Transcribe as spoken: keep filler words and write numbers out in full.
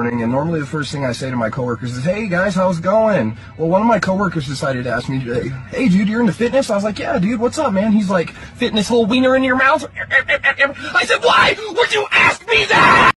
morning, and normally the first thing I say to my coworkers is, hey guys, how's it going? Well, one of my coworkers decided to ask me today, hey dude, you're into fitness? I was like, yeah dude, what's up man? He's like, fitness whole wiener in your mouth? I said, why would you ask me that?